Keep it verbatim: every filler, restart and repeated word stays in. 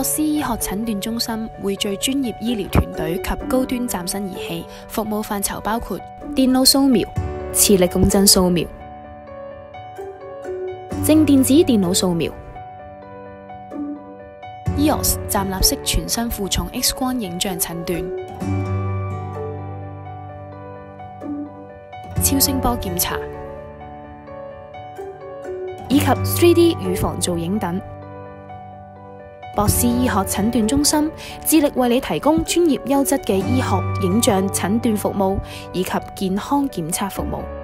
博斯醫學診斷中心匯聚專業醫療團隊及高端嶄新儀器，服務範疇包括電腦掃描、磁力共振掃描、正電子電腦掃描、E O S 站立式全身負重 X 光影像診斷、超聲波檢查，以及 三 D 乳房造影等。博斯醫學診斷中心致力為你提供專業優質嘅醫學影像診斷服務以及健康檢測服務。